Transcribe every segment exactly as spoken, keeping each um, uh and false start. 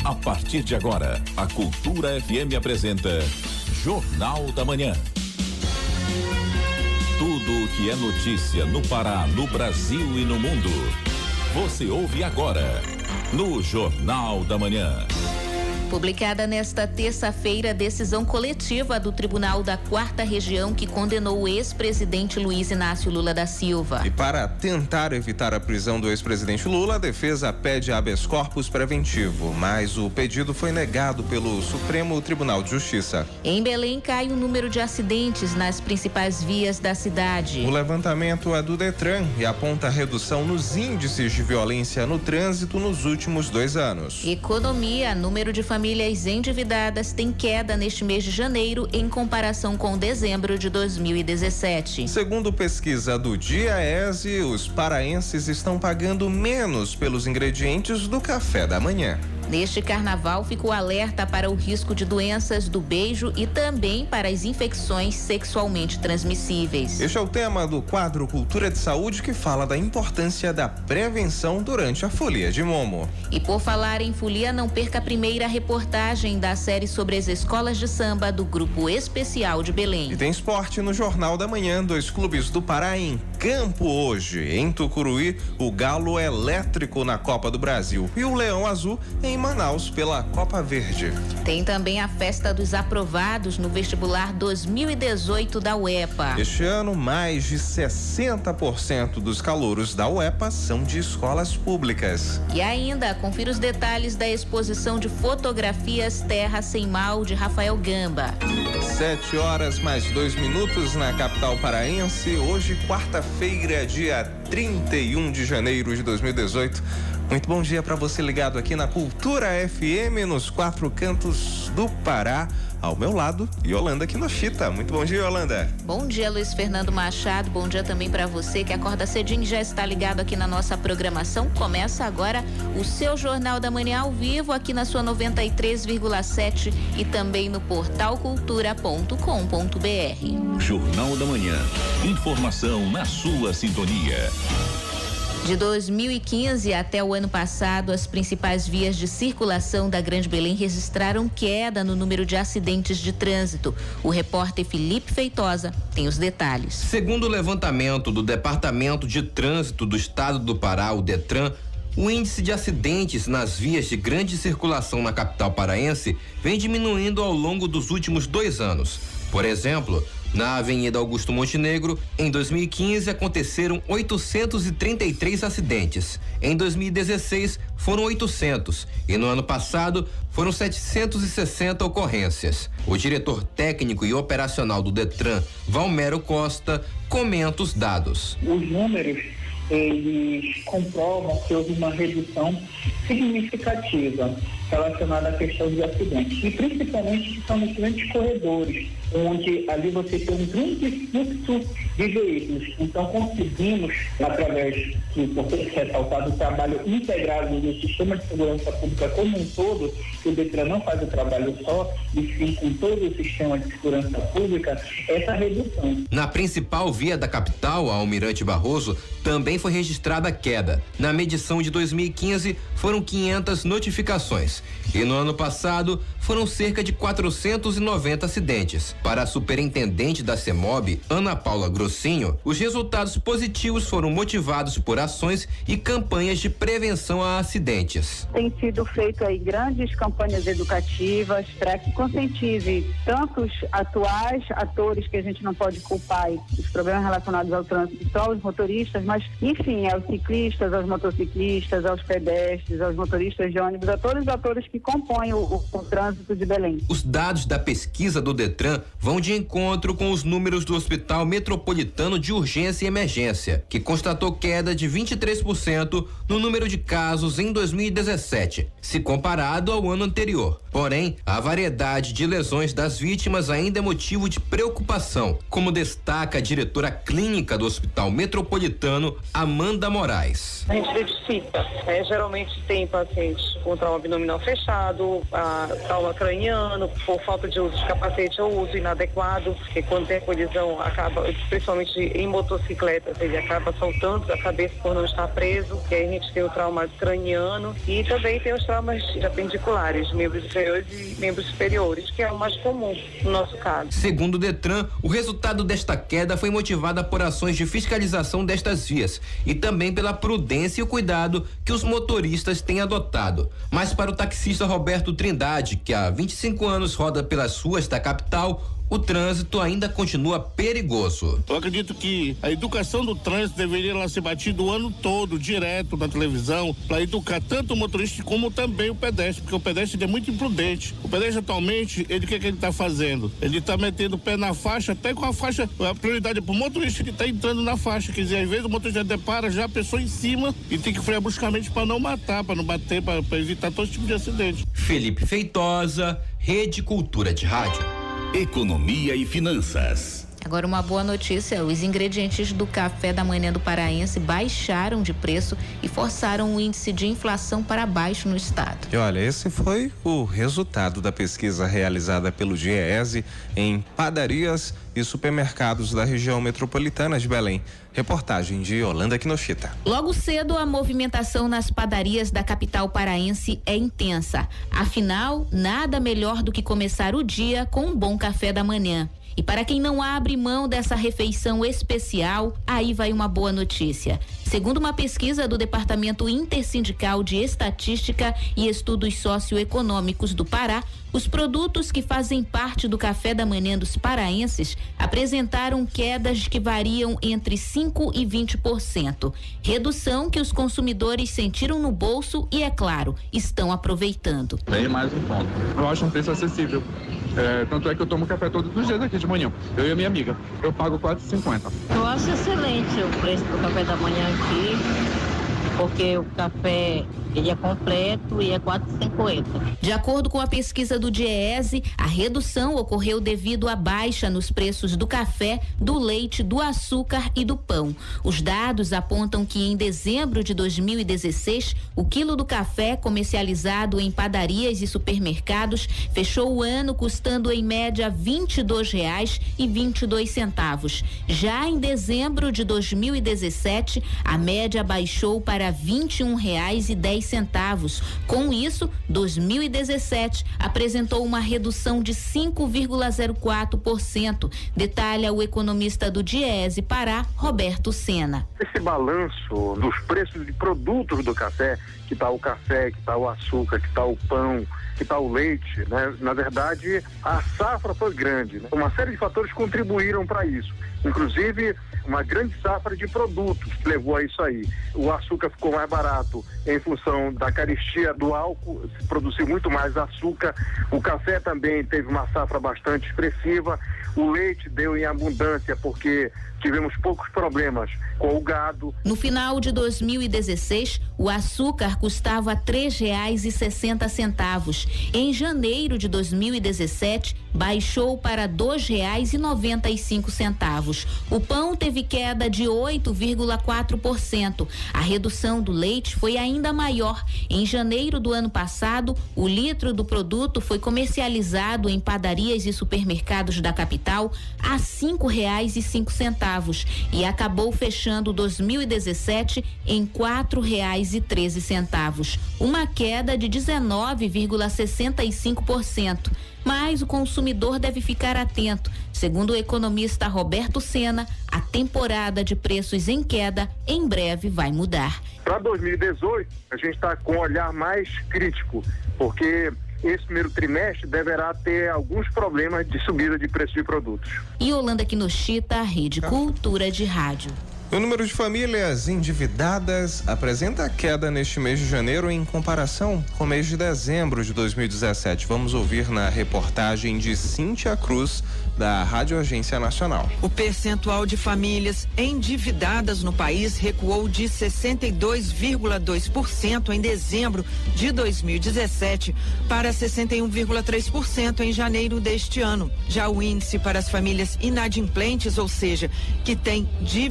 A partir de agora, a Cultura F M apresenta Jornal da Manhã. Tudo o que é notícia no Pará, no Brasil e no mundo. Você ouve agora no Jornal da Manhã. Publicada nesta terça-feira, decisão coletiva do Tribunal da Quarta Região que condenou o ex-presidente Luiz Inácio Lula da Silva. E para tentar evitar a prisão do ex-presidente Lula, a defesa pede habeas corpus preventivo, mas o pedido foi negado pelo Supremo Tribunal de Justiça. Em Belém, cai o número de acidentes nas principais vias da cidade. O levantamento é do Detran e aponta redução nos índices de violência no trânsito nos últimos dois anos. Economia, número de famílias Famílias endividadas tem queda neste mês de janeiro em comparação com dezembro de dois mil e dezessete. Segundo pesquisa do DIAESE, os paraenses estão pagando menos pelos ingredientes do café da manhã. Neste carnaval, fica o alerta para o risco de doenças do beijo e também para as infecções sexualmente transmissíveis. Este é o tema do quadro Cultura de Saúde, que fala da importância da prevenção durante a Folia de Momo. E por falar em folia, não perca a primeira reportagem da série sobre as escolas de samba do Grupo Especial de Belém. E tem esporte no Jornal da Manhã, dois clubes do Pará em campo hoje. Em Tucuruí, o Galo Elétrico na Copa do Brasil e o Leão Azul em Manaus pela Copa Verde. Tem também a festa dos aprovados no vestibular dois mil e dezoito da U E P A. Este ano, mais de sessenta por cento dos calouros da U E P A são de escolas públicas. E ainda, confira os detalhes da exposição de fotografias Terra Sem Mal de Rafael Gamba. Sete horas mais dois minutos na capital paraense. Hoje, quarta-feira, dia trinta e um de janeiro de dois mil e dezoito. Muito bom dia para você ligado aqui na Cultura F M, nos quatro cantos do Pará. Ao meu lado, Yolanda Kinoshita. Muito bom dia, Yolanda. Bom dia, Luiz Fernando Machado. Bom dia também para você que acorda cedinho e já está ligado aqui na nossa programação. Começa agora o seu Jornal da Manhã ao vivo aqui na sua noventa e três vírgula sete e também no portal cultura ponto com ponto br. Jornal da Manhã. Informação na sua sintonia. De dois mil e quinze até o ano passado, as principais vias de circulação da Grande Belém registraram queda no número de acidentes de trânsito. O repórter Felipe Feitosa tem os detalhes. Segundo o levantamento do Departamento de Trânsito do Estado do Pará, o Detran, o índice de acidentes nas vias de grande circulação na capital paraense vem diminuindo ao longo dos últimos dois anos. Por exemplo, na Avenida Augusto Montenegro, em dois mil e quinze aconteceram oitocentos e trinta e três acidentes. Em dois mil e dezesseis foram oitocentos e no ano passado foram setecentos e sessenta ocorrências. O diretor técnico e operacional do Detran, Valmero Costa, comenta os dados. Os números, eles comprovam que houve uma redução significativa relacionada à questão de acidentes, e principalmente que são nos grandes corredores, onde ali você tem um grande fluxo de veículos. Então conseguimos, através do importante ressaltar do trabalho integrado do sistema de segurança pública como um todo, que o Detran não faz o trabalho só, e sim com todo o sistema de segurança pública, essa redução. Na principal via da capital, a Almirante Barroso, também foi registrada queda. Na medição de dois mil e quinze foram quinhentas notificações e no ano passado foram cerca de quatrocentos e noventa acidentes. Para a superintendente da CEMOB, Ana Paula Grossinho, os resultados positivos foram motivados por ações e campanhas de prevenção a acidentes. Tem sido feito aí grandes campanhas educativas para que conscientize tanto os atuais atores, que a gente não pode culpar aí, os problemas relacionados ao trânsito, só os motoristas, mas enfim, aos ciclistas, aos motociclistas, aos pedestres, aos motoristas de ônibus, a todos os atores que compõem o, o, o trânsito de Belém. Os dados da pesquisa do Detran vão de encontro com os números do Hospital Metropolitano de Urgência e Emergência, que constatou queda de vinte e três por cento no número de casos em dois mil e dezessete, se comparado ao ano anterior. Porém, a variedade de lesões das vítimas ainda é motivo de preocupação, como destaca a diretora clínica do Hospital Metropolitano, Amanda Moraes. A gente verifica, né? Geralmente tem pacientes com trauma abdominal fechado, a, trauma craniano, por falta de uso de capacete ou uso inadequado, porque quando tem a colisão, acaba, principalmente em motocicletas, ele acaba soltando a cabeça por não estar preso, e aí a gente tem o trauma craniano e também tem os traumas apendiculares, membros inferiores e membros superiores, que é o mais comum no nosso caso. Segundo o Detran, o resultado desta queda foi motivada por ações de fiscalização destas vias e também pela prudência e o cuidado que os motoristas têm adotado. Mas para o taxista Roberto Trindade, que há vinte e cinco anos roda pelas ruas da capital, o trânsito ainda continua perigoso. Eu acredito que a educação do trânsito deveria lá ser batida o ano todo, direto na televisão, para educar tanto o motorista como também o pedestre, porque o pedestre é muito imprudente. O pedestre atualmente, ele o que, é que ele está fazendo? Ele está metendo o pé na faixa, até com a faixa, a prioridade é para o motorista que está entrando na faixa, quer dizer, às vezes o motorista depara já a pessoa em cima e tem que frear bruscamente para não matar, para não bater, para evitar todo tipo de acidente. Felipe Feitosa, Rede Cultura de Rádio. Economia e finanças. Agora uma boa notícia, os ingredientes do café da manhã do paraense baixaram de preço e forçaram o índice de inflação para baixo no estado. E olha, esse foi o resultado da pesquisa realizada pelo DIEESE em padarias e supermercados da região metropolitana de Belém. Reportagem de Yolanda Kinoshita. Logo cedo, a movimentação nas padarias da capital paraense é intensa. Afinal, nada melhor do que começar o dia com um bom café da manhã. E para quem não abre mão dessa refeição especial, aí vai uma boa notícia. Segundo uma pesquisa do Departamento Intersindical de Estatística e Estudos Socioeconômicos do Pará, os produtos que fazem parte do café da manhã dos paraenses apresentaram quedas que variam entre cinco e vinte por cento. Redução que os consumidores sentiram no bolso e, é claro, estão aproveitando. Bem mais um ponto. Eu acho um preço acessível. É, tanto é que eu tomo café todos os dias aqui de manhã. Eu e a minha amiga. Eu pago quatro reais e cinquenta centavos. Eu acho excelente o preço do café da manhã aqui, porque o café ele é completo e é quatro reais e cinquenta centavos. De acordo com a pesquisa do DIEESE, a redução ocorreu devido à baixa nos preços do café, do leite, do açúcar e do pão. Os dados apontam que em dezembro de dois mil e dezesseis, o quilo do café comercializado em padarias e supermercados fechou o ano custando em média vinte e dois reais e vinte e dois centavos. Já em dezembro de dois mil e dezessete, a média baixou para vinte e um reais e dez centavos. Com isso, dois mil e dezessete apresentou uma redução de cinco vírgula zero quatro por cento, detalha o economista do DIEESE Pará, Roberto Sena. Esse balanço dos preços de produtos do café, que está o café, que está o açúcar, que está o pão, que está o leite, né? Na verdade, a safra foi grande, né? Uma série de fatores contribuíram para isso. Inclusive, uma grande safra de produtos levou a isso aí. O açúcar ficou mais barato em função da carestia do álcool, se produziu muito mais açúcar. O café também teve uma safra bastante expressiva. O leite deu em abundância porque tivemos poucos problemas com o gado. No final de dois mil e dezesseis, o açúcar custava três reais e sessenta centavos. Em janeiro de dois mil e dezessete, baixou para dois reais e noventa e cinco centavos. O pão teve queda de oito vírgula quatro por cento. A redução do leite foi ainda maior. Em janeiro do ano passado, o litro do produto foi comercializado em padarias e supermercados da capital a cinco reais e cinco centavos e acabou fechando dois mil e dezessete em quatro reais e treze centavos, uma queda de dezenove vírgula sessenta e cinco por cento. Mas o consumidor deve ficar atento. Segundo o economista Roberto Sena, a temporada de preços em queda em breve vai mudar. Para dois mil e dezoito, a gente está com um olhar mais crítico, porque esse primeiro trimestre deverá ter alguns problemas de subida de preço de produtos. Yolanda Kinoshita, Rede Cultura de Rádio. O número de famílias endividadas apresenta queda neste mês de janeiro em comparação com o mês de dezembro de dois mil e dezessete. Vamos ouvir na reportagem de Cíntia Cruz, da Rádio Agência Nacional. O percentual de famílias endividadas no país recuou de sessenta e dois vírgula dois por cento em dezembro de dois mil e dezessete para sessenta e um vírgula três por cento em janeiro deste ano. Já o índice para as famílias inadimplentes, ou seja, que têm dívidas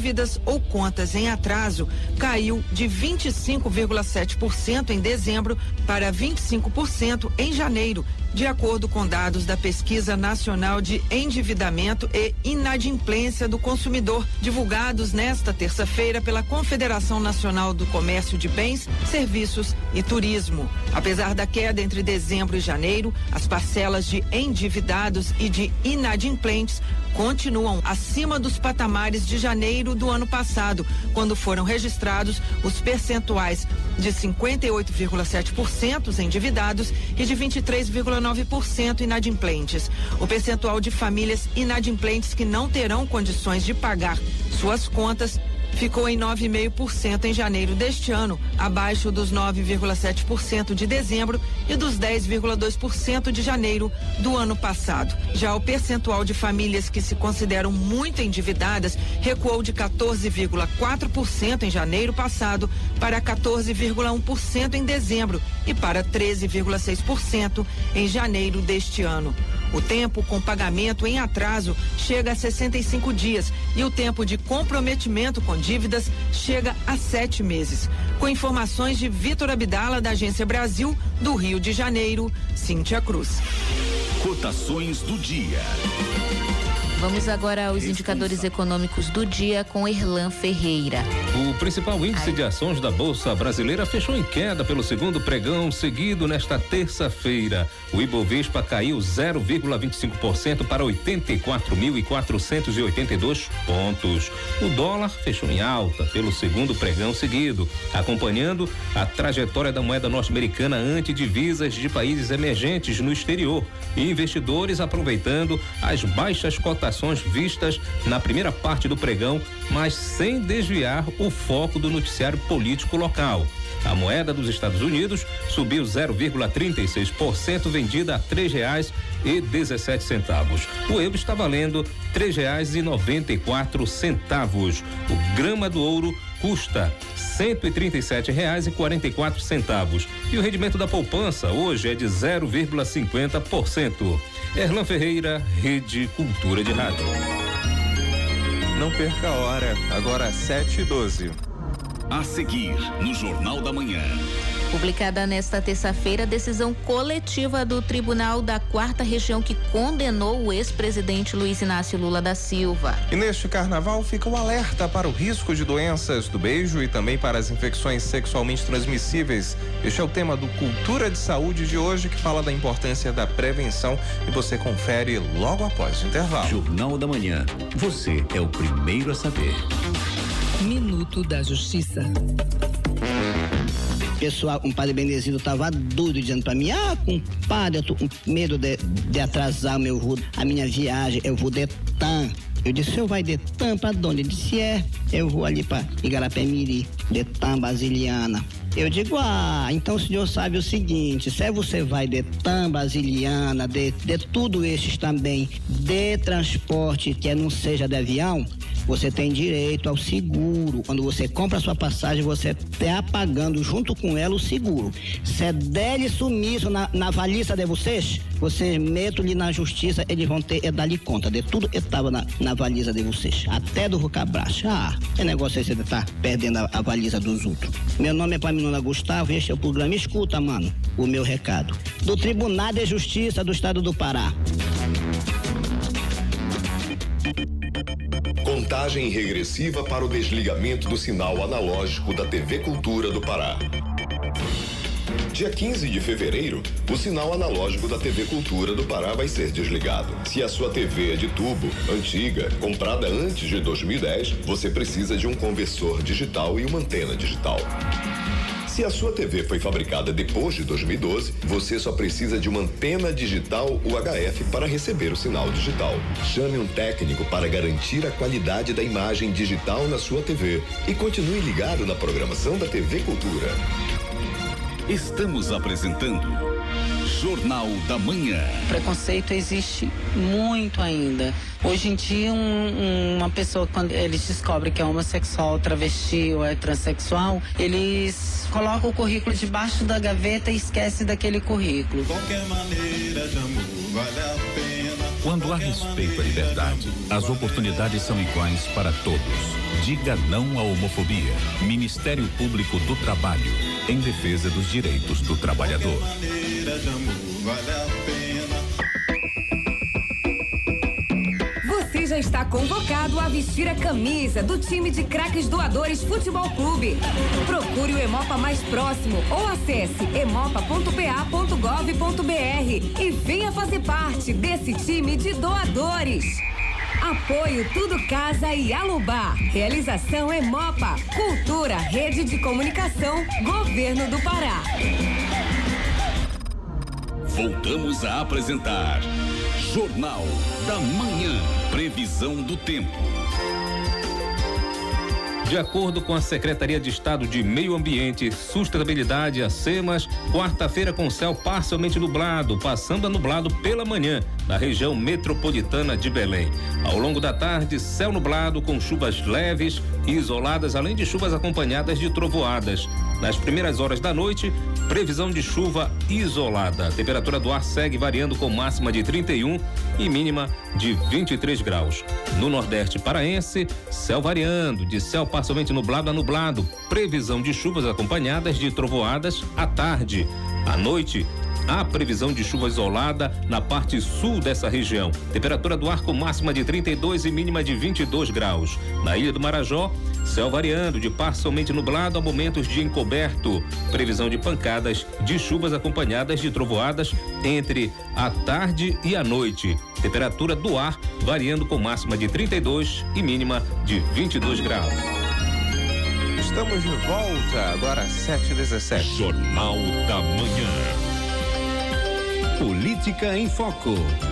ou contas em atraso caiu de vinte e cinco vírgula sete por cento em dezembro para vinte e cinco por cento em janeiro, de acordo com dados da Pesquisa Nacional de Endividamento e Inadimplência do Consumidor, divulgados nesta terça-feira pela Confederação Nacional do Comércio de Bens, Serviços e Turismo. Apesar da queda entre dezembro e janeiro, as parcelas de endividados e de inadimplentes continuam acima dos patamares de janeiro do ano passado, quando foram registrados os percentuais de cinquenta e oito vírgula sete por cento endividados e de vinte e três vírgula nove por cento inadimplentes. O percentual de famílias inadimplentes que não terão condições de pagar suas contas ficou em nove vírgula cinco por cento em janeiro deste ano, abaixo dos nove vírgula sete por cento de dezembro e dos dez vírgula dois por cento de janeiro do ano passado. Já o percentual de famílias que se consideram muito endividadas recuou de quatorze vírgula quatro por cento em janeiro passado para quatorze vírgula um por cento em dezembro e para treze vírgula seis por cento em janeiro deste ano. O tempo com pagamento em atraso chega a sessenta e cinco dias e o tempo de comprometimento com dívidas chega a sete meses. Com informações de Vitor Abdala, da Agência Brasil, do Rio de Janeiro, Cíntia Cruz. Cotações do dia. Vamos agora aos indicadores econômicos do dia com Erlan Ferreira. O principal índice Ai. de ações da Bolsa Brasileira fechou em queda pelo segundo pregão seguido nesta terça-feira. O Ibovespa caiu zero vírgula vinte e cinco por cento para oitenta e quatro mil e quatrocentos e oitenta e dois pontos. O dólar fechou em alta pelo segundo pregão seguido, acompanhando a trajetória da moeda norte-americana ante divisas de países emergentes no exterior e investidores aproveitando as baixas cotações vistas na primeira parte do pregão, mas sem desviar o foco do noticiário político local. A moeda dos Estados Unidos subiu zero vírgula trinta e seis por cento, vendida a três reais e dezessete centavos. O euro está valendo três reais e noventa e quatro centavos. O grama do ouro custa cento e trinta e sete reais e quarenta e quatro centavos. E o rendimento da poupança hoje é de zero vírgula cinquenta por cento. Erlan Ferreira, Rede Cultura de Rádio. Não perca a hora, agora sete e doze. A seguir, no Jornal da Manhã. Publicada nesta terça-feira, a decisão coletiva do Tribunal da Quarta Região que condenou o ex-presidente Luiz Inácio Lula da Silva. E neste carnaval fica o alerta para o risco de doenças do beijo e também para as infecções sexualmente transmissíveis. Este é o tema do Cultura de Saúde de hoje, que fala da importância da prevenção, e você confere logo após o intervalo. Jornal da Manhã. Você é o primeiro a saber. Minuto da Justiça. Pessoal, um padre Benedito tava doido dizendo pra mim: ah, compadre, eu tô com medo de, de atrasar o meu voo, a minha viagem, eu vou de TAM. Eu disse: o senhor vai de TAM pra onde? Ele disse: é, eu vou ali pra Igarapé-Miri, de TAM Basiliana. Eu digo: ah, então o senhor sabe o seguinte, se você vai de TAM Basiliana, de, de tudo esses também, de transporte que não seja de avião, você tem direito ao seguro. Quando você compra a sua passagem, você está pagando junto com ela o seguro. Se é dele sumiço na, na valisa de vocês, vocês metam-lhe na justiça, eles vão ter, é dar-lhe conta de tudo que estava na, na valisa de vocês, até do Rocabracha. Ah, é negócio aí, você tá perdendo a, a valisa dos outros. Meu nome é Paminona Gustavo e este é o programa Escuta, mano, o meu recado. Do Tribunal de Justiça do Estado do Pará. Contagem regressiva para o desligamento do sinal analógico da T V Cultura do Pará. Dia quinze de fevereiro, o sinal analógico da T V Cultura do Pará vai ser desligado. Se a sua T V é de tubo, antiga, comprada antes de dois mil e dez, você precisa de um conversor digital e uma antena digital. Se a sua T V foi fabricada depois de dois mil e doze, você só precisa de uma antena digital U H F para receber o sinal digital. Chame um técnico para garantir a qualidade da imagem digital na sua T V e continue ligado na programação da T V Cultura. Estamos apresentando Jornal da Manhã. Preconceito existe muito ainda. Hoje em dia, um, um, uma pessoa, quando eles descobrem que é homossexual, travesti ou é transexual, eles colocam o currículo debaixo da gaveta e esquecem daquele currículo. Qualquer maneira de amor vale a pena. Quando há respeito à liberdade, as oportunidades são iguais para todos. Diga não à homofobia. Ministério Público do Trabalho, em defesa dos direitos do trabalhador. Você já está convocado a vestir a camisa do time de craques doadores Futebol Clube. Procure o Emopa mais próximo ou acesse emopa ponto p a ponto gov ponto b r e venha fazer parte desse time de doadores. Apoio Tudo Casa e Alubá. Realização Emopa. Cultura, Rede de Comunicação, Governo do Pará. Voltamos a apresentar Jornal da Manhã. Previsão do tempo. De acordo com a Secretaria de Estado de Meio Ambiente e Sustentabilidade, a SEMAS, quarta-feira com céu parcialmente nublado, passando a nublado pela manhã, na região metropolitana de Belém. Ao longo da tarde, céu nublado com chuvas leves e isoladas, além de chuvas acompanhadas de trovoadas. Nas primeiras horas da noite, previsão de chuva isolada. A temperatura do ar segue variando com máxima de trinta e um e mínima de vinte e três graus. No Nordeste paraense, céu variando, de céu parcialmente nublado a nublado. Previsão de chuvas acompanhadas de trovoadas à tarde. À noite, há previsão de chuva isolada na parte sul dessa região. Temperatura do ar com máxima de trinta e dois e mínima de vinte e dois graus. Na Ilha do Marajó, céu variando de parcialmente nublado a momentos de encoberto. Previsão de pancadas de chuvas acompanhadas de trovoadas entre a tarde e a noite. Temperatura do ar variando com máxima de trinta e dois e mínima de vinte e dois graus. Estamos de volta, agora sete e dezessete. Jornal da Manhã. Política em Foco.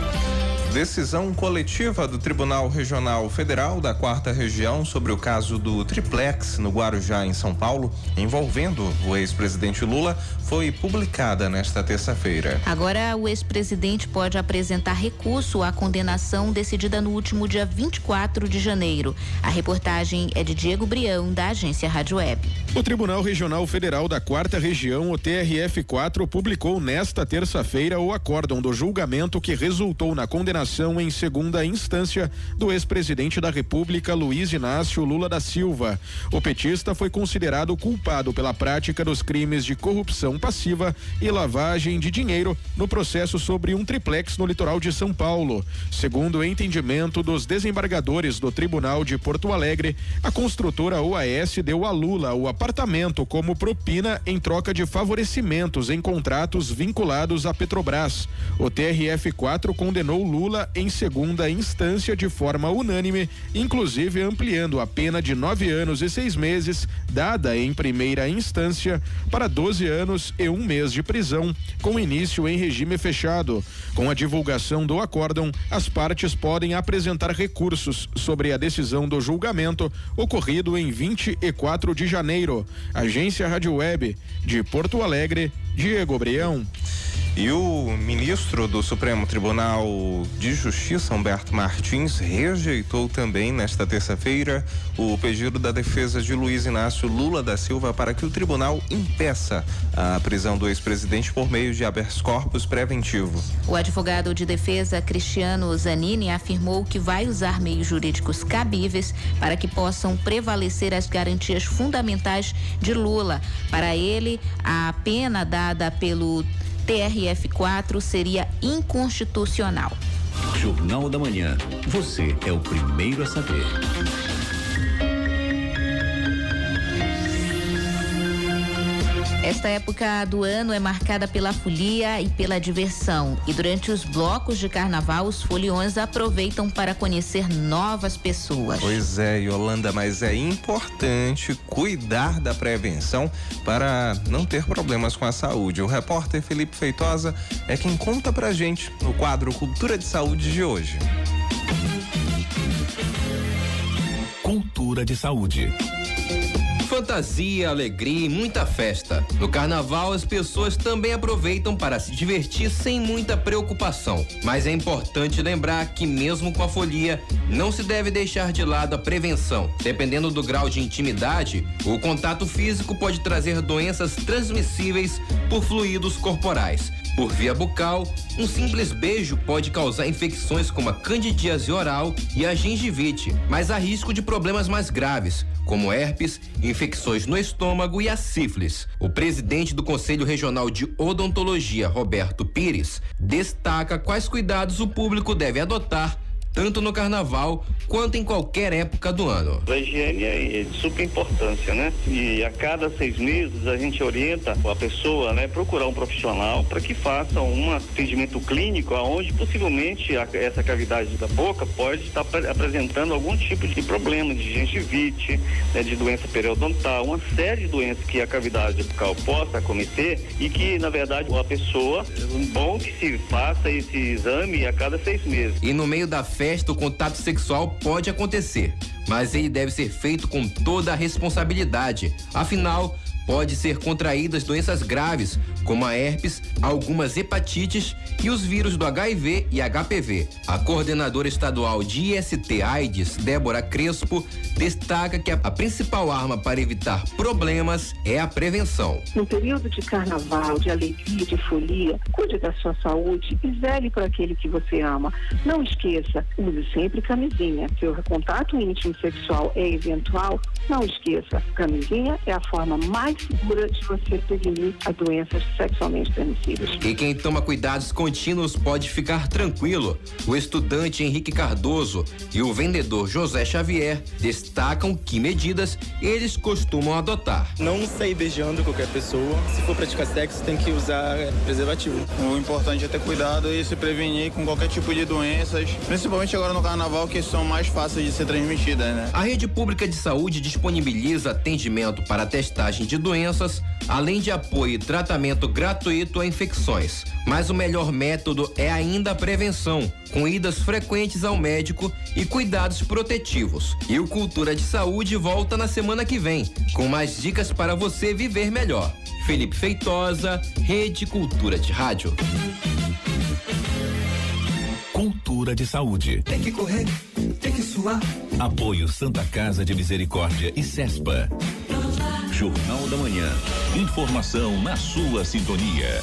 Decisão coletiva do Tribunal Regional Federal da Quarta Região sobre o caso do triplex no Guarujá, em São Paulo, envolvendo o ex-presidente Lula, foi publicada nesta terça-feira. Agora, o ex-presidente pode apresentar recurso à condenação decidida no último dia vinte e quatro de janeiro. A reportagem é de Diego Brião, da agência Rádio Web. O Tribunal Regional Federal da Quarta Região, o T R F quatro, publicou nesta terça-feira o acórdão do julgamento que resultou na condenação em segunda instância do ex-presidente da República, Luiz Inácio Lula da Silva. O petista foi considerado culpado pela prática dos crimes de corrupção passiva e lavagem de dinheiro no processo sobre um triplex no litoral de São Paulo. Segundo o entendimento dos desembargadores do Tribunal de Porto Alegre, a construtora O A S deu a Lula o apartamento como propina em troca de favorecimentos em contratos vinculados à Petrobras. O T R F quatro condenou Lula em segunda instância de forma unânime, inclusive ampliando a pena de nove anos e seis meses, dada em primeira instância, para doze anos e um mês de prisão, com início em regime fechado. Com a divulgação do acórdão, as partes podem apresentar recursos sobre a decisão do julgamento ocorrido em vinte e quatro de janeiro. Agência Rádio Web, de Porto Alegre, Diego Brião. E o ministro do Supremo Tribunal de Justiça, Humberto Martins, rejeitou também nesta terça-feira o pedido da defesa de Luiz Inácio Lula da Silva para que o tribunal impeça a prisão do ex-presidente por meio de habeas corpus preventivo. O advogado de defesa, Cristiano Zanini, afirmou que vai usar meios jurídicos cabíveis para que possam prevalecer as garantias fundamentais de Lula. Para ele, a pena dada pelo T R F quatro seria inconstitucional. Jornal da Manhã. Você é o primeiro a saber. Esta época do ano é marcada pela folia e pela diversão. E durante os blocos de carnaval, os foliões aproveitam para conhecer novas pessoas. Pois é, Yolanda, mas é importante cuidar da prevenção para não ter problemas com a saúde. O repórter Felipe Feitosa é quem conta pra gente no quadro Cultura de Saúde de hoje. Cultura de Saúde. Fantasia, alegria e muita festa. No carnaval, as pessoas também aproveitam para se divertir sem muita preocupação. Mas é importante lembrar que, mesmo com a folia, não se deve deixar de lado a prevenção. Dependendo do grau de intimidade, o contato físico pode trazer doenças transmissíveis por fluidos corporais. Por via bucal, um simples beijo pode causar infecções como a candidíase oral e a gengivite, mas há risco de problemas mais graves, como herpes, infecções no estômago e a sífilis. O presidente do Conselho Regional de Odontologia, Roberto Pires, destaca quais cuidados o público deve adotar tanto no carnaval quanto em qualquer época do ano. A higiene é de super importância, né? E a cada seis meses a gente orienta a pessoa, né, procurar um profissional para que faça um atendimento clínico aonde possivelmente a, essa cavidade da boca pode estar ap apresentando algum tipo de problema de gengivite, né, de doença periodontal, uma série de doenças que a cavidade bucal possa acometer e que, na verdade, a pessoa, é bom que se faça esse exame a cada seis meses. E no meio da festa, o contato sexual pode acontecer, mas ele deve ser feito com toda a responsabilidade. Afinal, pode ser contraídas doenças graves, como a herpes, algumas hepatites e os vírus do H I V e H P V. A coordenadora estadual de I S T/AIDS, Débora Crespo, destaca que a, a principal arma para evitar problemas é a prevenção. No período de carnaval, de alegria, de folia, cuide da sua saúde e zele por aquele que você ama. Não esqueça, use sempre camisinha. Se o contato íntimo sexual é eventual, não esqueça, camisinha é a forma mais segura de você prevenir as doenças sexualmente transmissíveis. E quem toma cuidados contínuos pode ficar tranquilo. O estudante Henrique Cardoso e o vendedor José Xavier destacam que medidas eles costumam adotar. Não sair beijando qualquer pessoa. Se for praticar sexo, tem que usar preservativo. O importante é ter cuidado e se prevenir com qualquer tipo de doenças, principalmente agora no carnaval, que são mais fáceis de ser transmitidas, né? A rede pública de saúde disponibiliza atendimento para testagem de doenças, além de apoio e tratamento gratuito a infecções. Mas o melhor método é ainda a prevenção, com idas frequentes ao médico e cuidados protetivos. E o Cultura de Saúde volta na semana que vem, com mais dicas para você viver melhor. Felipe Feitosa, Rede Cultura de Rádio. Cultura de Saúde. Tem que correr, tem que suar. Apoio Santa Casa de Misericórdia e CESPA. Jornal da Manhã. Informação na sua sintonia.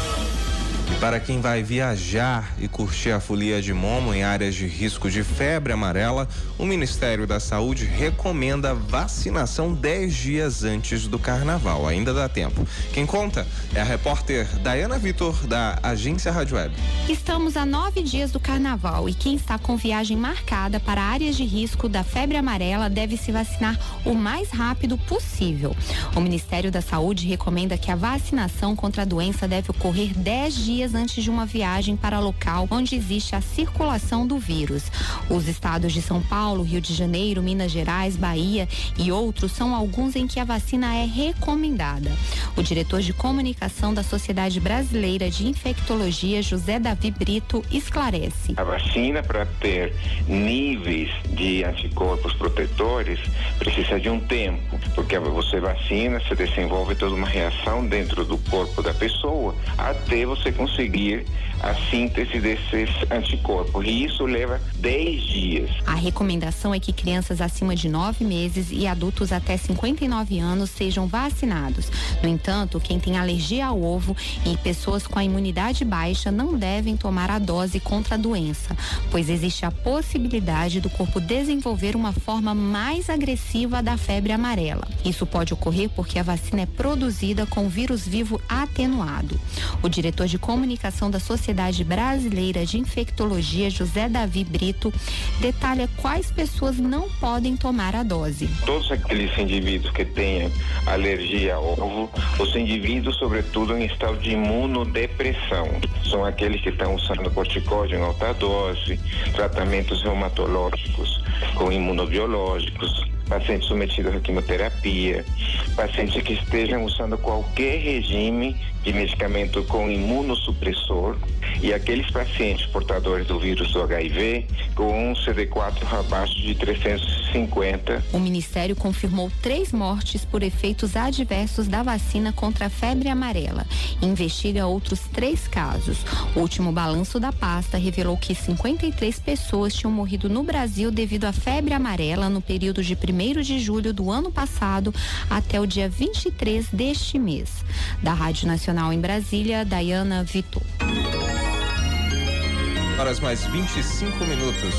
E para quem vai viajar e curtir a folia de Momo em áreas de risco de febre amarela, o Ministério da Saúde recomenda vacinação dez dias antes do carnaval. Ainda dá tempo. Quem conta é a repórter Dayana Vitor, da Agência Rádio Web. Estamos a nove dias do carnaval e quem está com viagem marcada para áreas de risco da febre amarela deve se vacinar o mais rápido possível. O Ministério da Saúde recomenda que a vacinação contra a doença deve ocorrer dez dias antes de uma viagem para local onde existe a circulação do vírus. Os estados de São Paulo, Rio de Janeiro, Minas Gerais, Bahia e outros são alguns em que a vacina é recomendada. O diretor de comunicação da Sociedade Brasileira de Infectologia, José Davi Brito, esclarece. A vacina, para ter níveis de anticorpos protetores, precisa de um tempo, porque você vacina, você desenvolve toda uma reação dentro do corpo da pessoa até você conseguir conseguir a síntese desses anticorpos, e isso leva dez dias. A recomendação é que crianças acima de nove meses e adultos até cinquenta e nove anos sejam vacinados. No entanto, quem tem alergia ao ovo e pessoas com a imunidade baixa não devem tomar a dose contra a doença, pois existe a possibilidade do corpo desenvolver uma forma mais agressiva da febre amarela. Isso pode ocorrer porque a vacina é produzida com vírus vivo atenuado. O diretor de comunicação da Sociedade Brasileira de Infectologia, José Davi Brito, detalha quais pessoas não podem tomar a dose. Todos aqueles indivíduos que tenham alergia ao ovo, os indivíduos, sobretudo, em estado de imunodepressão, são aqueles que estão usando corticóide em alta dose, tratamentos reumatológicos com imunobiológicos, pacientes submetidos à quimioterapia, pacientes que estejam usando qualquer regime de medicamento com imunossupressor e aqueles pacientes portadores do vírus do H I V com um C D quatro abaixo de trezentos e cinquenta. O Ministério confirmou três mortes por efeitos adversos da vacina contra a febre amarela e investiga outros três casos. O último balanço da pasta revelou que cinquenta e três pessoas tinham morrido no Brasil devido à febre amarela no período de primeiro de julho do ano passado até o dia vinte e três deste mês. Da Rádio Nacional Nacional em Brasília, Dayana Vitor. Horas mais vinte e cinco minutos.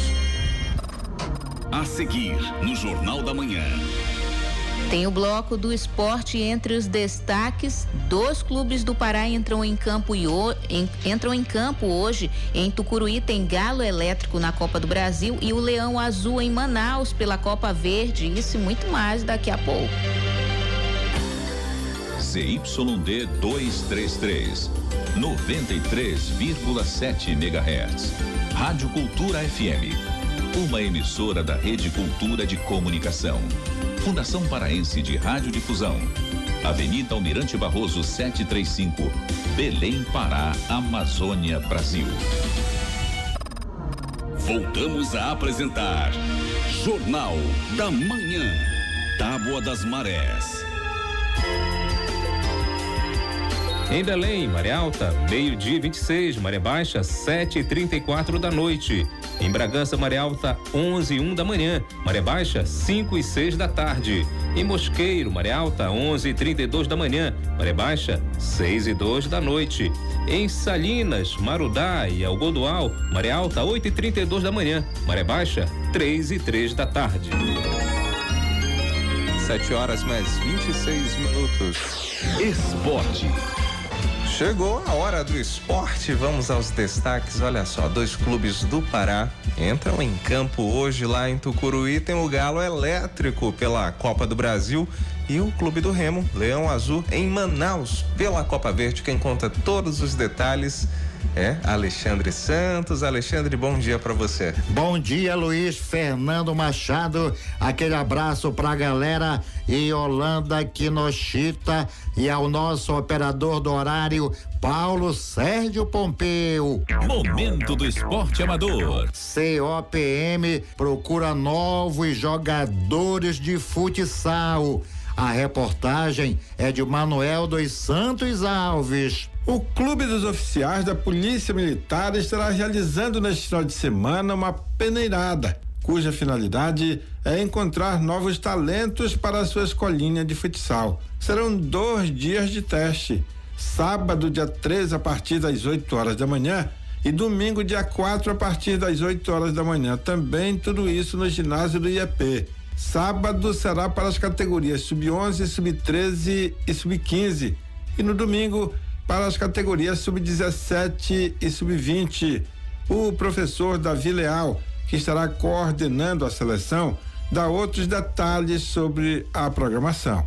A seguir, no Jornal da Manhã. Tem o bloco do esporte entre os destaques. Dois clubes do Pará entram em campo e o, em, entram em campo hoje. Em Tucuruí tem Galo Elétrico na Copa do Brasil e o Leão Azul em Manaus pela Copa Verde. Isso e muito mais daqui a pouco. Z Y D duzentos e trinta e três, noventa e três vírgula sete megahertz. Rádio Cultura F M. Uma emissora da Rede Cultura de Comunicação. Fundação Paraense de Radiodifusão. Avenida Almirante Barroso setecentos e trinta e cinco, Belém, Pará, Amazônia, Brasil. Voltamos a apresentar Jornal da Manhã. Tábua das Marés. Em Belém, maré alta, meio-dia vinte e seis, maré baixa, sete e trinta e quatro da noite. Em Bragança, maré alta, onze e um da manhã, maré baixa, cinco e seis da tarde. Em Mosqueiro, maré alta, onze e trinta e dois da manhã, maré baixa, seis e dois da noite. Em Salinas, Marudá e Algodoal, maré alta, oito e trinta e dois da manhã, maré baixa, três e três da tarde. Sete horas mais vinte e seis minutos. Esporte. Chegou a hora do esporte, vamos aos destaques. Olha só, dois clubes do Pará entram em campo hoje lá em Tucuruí. Tem o Galo Elétrico pela Copa do Brasil e o Clube do Remo, Leão Azul, em Manaus pela Copa Verde. Quem conta todos os detalhes é Alexandre Santos. Alexandre, bom dia para você. Bom dia, Luiz Fernando Machado. Aquele abraço pra galera e Holanda Kinoshita e ao nosso operador do horário, Paulo Sérgio Pompeu. Momento do esporte amador. C O P M procura novos jogadores de futsal. A reportagem é de Manuel dos Santos Alves. O Clube dos Oficiais da Polícia Militar estará realizando neste final de semana uma peneirada, cuja finalidade é encontrar novos talentos para a sua escolinha de futsal. Serão dois dias de teste, sábado, dia treze, a partir das oito horas da manhã, e domingo, dia quatro, a partir das oito horas da manhã. Também tudo isso no ginásio do I E P. Sábado será para as categorias sub onze, sub treze e sub quinze, e no domingo para as categorias sub dezessete e sub vinte. O professor Davi Leal, que estará coordenando a seleção, dá outros detalhes sobre a programação.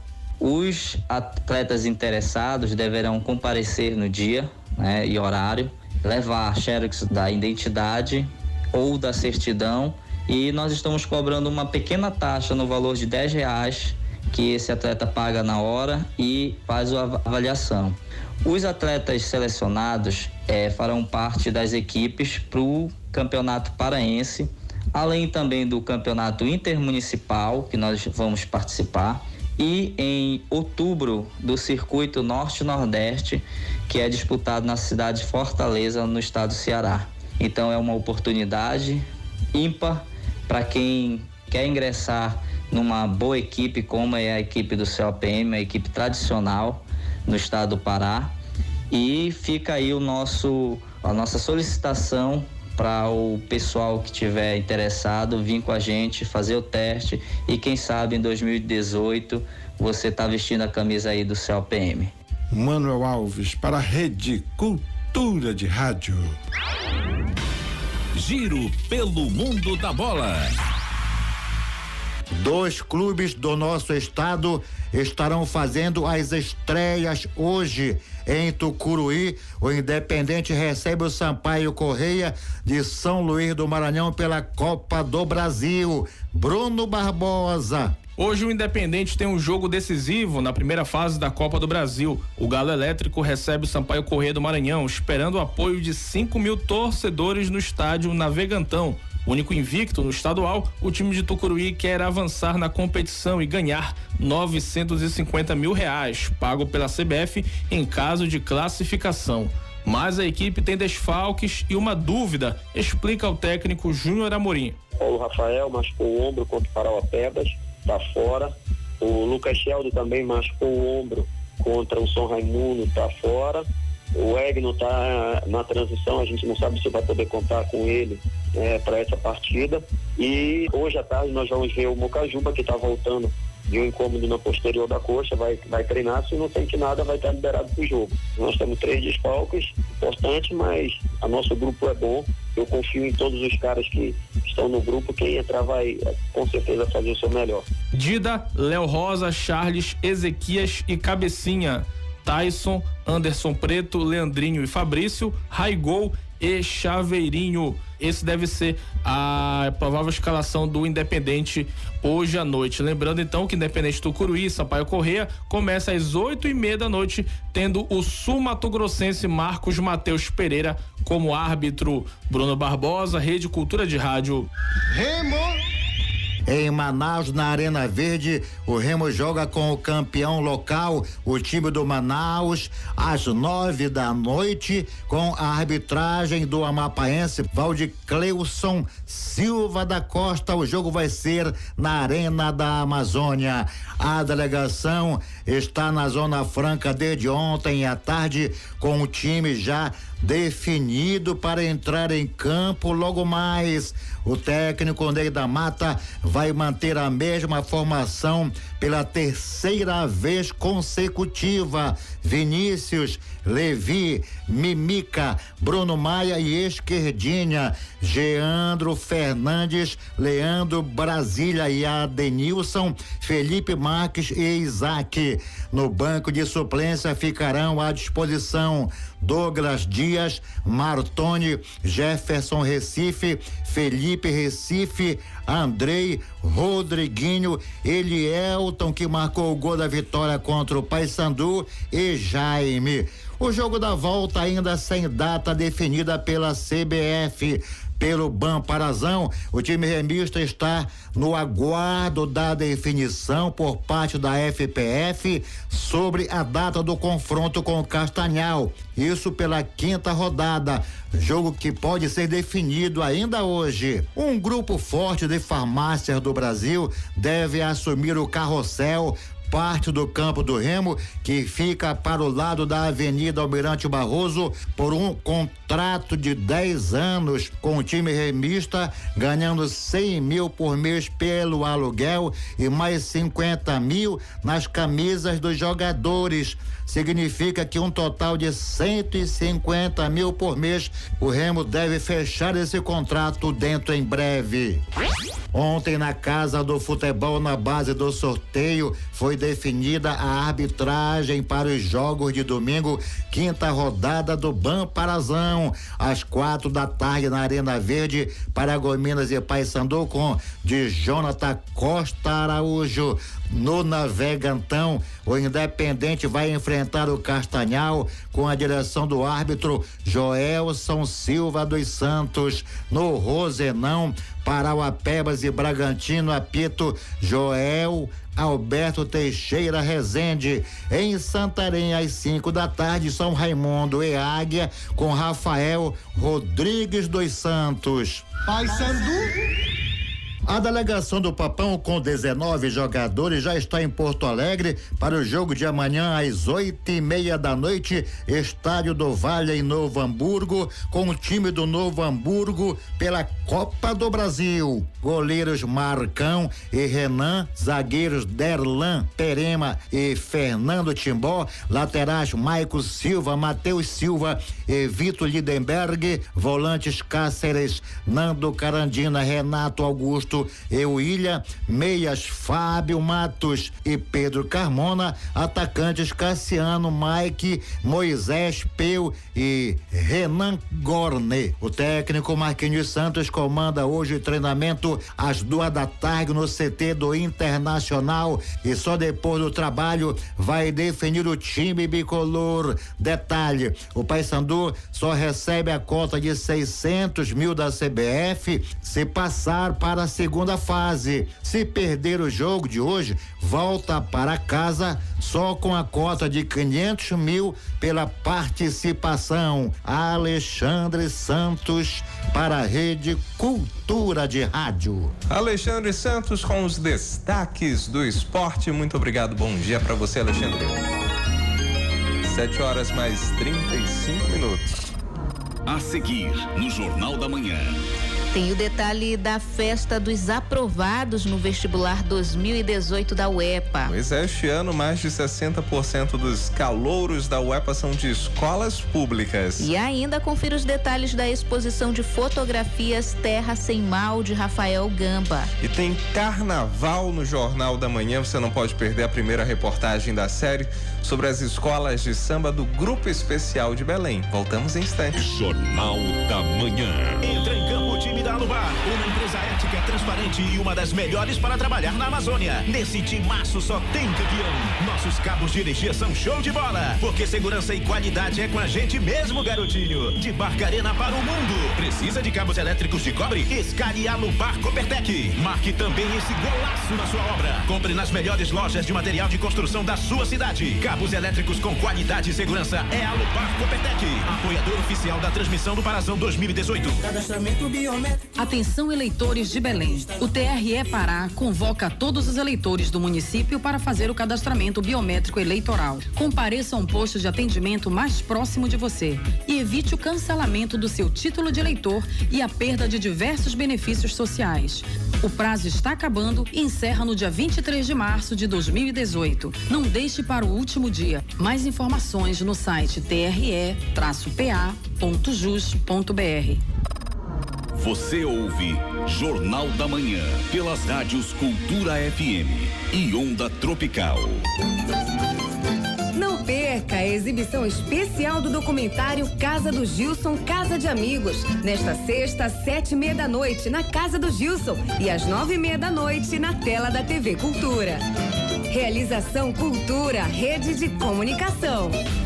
Os atletas interessados deverão comparecer no dia, né, e horário, levar xerox da identidade ou da certidão, e nós estamos cobrando uma pequena taxa no valor de dez reais, que esse atleta paga na hora e faz a avaliação. Os atletas selecionados eh, farão parte das equipes para o Campeonato Paraense, além também do Campeonato Intermunicipal, que nós vamos participar, e em outubro do Circuito Norte-Nordeste, que é disputado na cidade de Fortaleza, no estado do Ceará. Então é uma oportunidade ímpar para quem quer ingressar numa boa equipe, como é a equipe do C O P M, a equipe tradicional no estado do Pará. E fica aí o nosso, a nossa solicitação para o pessoal que tiver interessado vir com a gente, fazer o teste, e quem sabe em dois mil e dezoito você está vestindo a camisa aí do C O P M. Manuel Alves para a Rede Cultura de Rádio. Giro pelo mundo da bola. Dois clubes do nosso estado estarão fazendo as estreias hoje. Em Tucuruí, o Independente recebe o Sampaio Correia de São Luís do Maranhão pela Copa do Brasil. Bruno Barbosa. Hoje o Independente tem um jogo decisivo na primeira fase da Copa do Brasil. O Galo Elétrico recebe o Sampaio Corrêa do Maranhão, esperando o apoio de cinco mil torcedores no estádio Navegantão. Único invicto no estadual, o time de Tucuruí quer avançar na competição e ganhar novecentos e cinquenta mil reais, pago pela C B F em caso de classificação. Mas a equipe tem desfalques e uma dúvida, explica o técnico Júnior Amorim. Paulo Rafael machucou o ombro contra o Parauapebas, tá fora. O Lucas Sheldo também machucou o ombro contra o São Raimundo está fora. O Egno está na transição, a gente não sabe se vai poder contar com ele é, para essa partida. E hoje à tarde nós vamos ver o Mocajuba, que está voltando de um incômodo na posterior da coxa, vai, vai treinar, se não sente nada vai estar liberado para o jogo. Nós temos três desfalques, importante, mas a nosso grupo é bom. Eu confio em todos os caras que estão no grupo, quem entrar vai com certeza fazer o seu melhor. Dida, Léo Rosa, Charles, Ezequias e Cabecinha, Tyson, Anderson Preto, Leandrinho e Fabrício, Raigol e Chaveirinho. Esse deve ser a provável escalação do Independente hoje à noite. Lembrando então que Independente do Curuí, Sampaio Corrêa, começa às oito e meia da noite, tendo o sul-mato-grossense Marcos Mateus Pereira como árbitro. Bruno Barbosa, Rede Cultura de Rádio. Remo! Em Manaus, na Arena Verde, o Remo joga com o campeão local, o time do Manaus, às nove da noite, com a arbitragem do amapaense Valdicleuson Silva da Costa. O jogo vai ser na Arena da Amazônia. A delegação está na Zona Franca desde ontem à tarde, com o time já definido para entrar em campo logo mais. O técnico Ney da Mata vai manter a mesma formação pela terceira vez consecutiva. Vinícius, Levi, Mimica, Bruno Maia e Esquerdinha, Geandro Fernandes, Leandro Brasília e Adenilson, Felipe Marques e Isaac. No banco de suplência ficarão à disposição Douglas Dias, Martoni, Jefferson Recife, Felipe Recife, Andrei, Rodriguinho, Elielton, que marcou o gol da vitória contra o Paysandu, e Jaime. O jogo da volta ainda sem data definida pela C B F. Pelo Bamparazão, o time remista está no aguardo da definição por parte da F P F sobre a data do confronto com o Castanhal. Isso pela quinta rodada, jogo que pode ser definido ainda hoje. Um grupo forte de farmácias do Brasil deve assumir o carrossel, parte do campo do Remo, que fica para o lado da Avenida Almirante Barroso, por um contrato de dez anos com o time remista, ganhando cem mil por mês pelo aluguel e mais cinquenta mil nas camisas dos jogadores. Significa que um total de cento e cinquenta mil por mês. O Remo deve fechar esse contrato dentro em breve. Ontem, na Casa do Futebol, na base do sorteio, foi definida a arbitragem para os jogos de domingo, quinta rodada do Bamparazão, às quatro da tarde na Arena Verde, Paragominas e Paysandu, com de Jonathan Costa Araújo. No Navegantão, o Independente vai enfrentar o Castanhal com a direção do árbitro Joelson Silva dos Santos. No Rosenão, Parauapebas e Bragantino, apito Joel Alberto Teixeira Rezende. Em Santarém, às cinco da tarde, São Raimundo e Águia com Rafael Rodrigues dos Santos. Paysandu. A delegação do Papão, com dezenove jogadores, já está em Porto Alegre para o jogo de amanhã às oito e meia da noite, Estádio do Vale, em Novo Hamburgo, com o time do Novo Hamburgo pela Copa do Brasil. Goleiros Marcão e Renan, zagueiros Derlan Perema e Fernando Timbó, laterais Maico Silva, Matheus Silva e Vitor Lidenberg, volantes Cáceres, Nando Carandina, Renato Augusto e William, meias Fábio Matos e Pedro Carmona, atacantes Cassiano, Mike, Moisés Peu e Renan Gorne. O técnico Marquinhos Santos comanda hoje o treinamento às duas da tarde no C T do Internacional e só depois do trabalho vai definir o time bicolor. Detalhe: o Paysandu só recebe a cota de seiscentos mil da C B F se passar para a segunda fase. Se perder o jogo de hoje, volta para casa só com a cota de quinhentos mil pela participação. Alexandre Santos para a Rede Cultura de Rádio. Alexandre Santos com os destaques do esporte. Muito obrigado. Bom dia para você, Alexandre. sete horas mais trinta e cinco minutos. A seguir, no Jornal da Manhã. Tem o detalhe da festa dos aprovados no vestibular dois mil e dezoito da U E P A. Pois é, este ano mais de sessenta por cento dos calouros da U E P A são de escolas públicas. E ainda confira os detalhes da exposição de fotografias Terra Sem Mal, de Rafael Gamba. E tem carnaval no Jornal da Manhã, você não pode perder a primeira reportagem da série sobre as escolas de samba do Grupo Especial de Belém. Voltamos em instantes. Jornal da Manhã. Entra em campo o time da Alubar, uma empresa ética, transparente e uma das melhores para trabalhar na Amazônia. Nesse timaço só tem campeão. Nossos cabos de energia são show de bola, porque segurança e qualidade é com a gente mesmo, garotinho. De Barcarena para o mundo. Precisa de cabos elétricos de cobre? Escale Alubar Coopertec. Marque também esse golaço na sua obra. Compre nas melhores lojas de material de construção da sua cidade. Cabos elétricos com qualidade e segurança é Alubar Coopertec. Apoiador oficial da transmissão do Parazão dois mil e dezoito. Cadastramento biométrico. Atenção, eleitores de Belém. O T R E Pará convoca todos os eleitores do município para fazer o cadastramento biométrico eleitoral. Compareça a um posto de atendimento mais próximo de você e evite o cancelamento do seu título de eleitor e a perda de diversos benefícios sociais. O prazo está acabando e encerra no dia vinte e três de março de dois mil e dezoito. Não deixe para o último dia. Mais informações no site t r e p a ponto jus ponto b r. Você ouve Jornal da Manhã pelas rádios Cultura F M e Onda Tropical. Não perca a exibição especial do documentário Casa do Gilson, Casa de Amigos. Nesta sexta, às sete e meia da noite, na Casa do Gilson. E às nove e meia da noite, na tela da T V Cultura. Realização Cultura, Rede de Comunicação.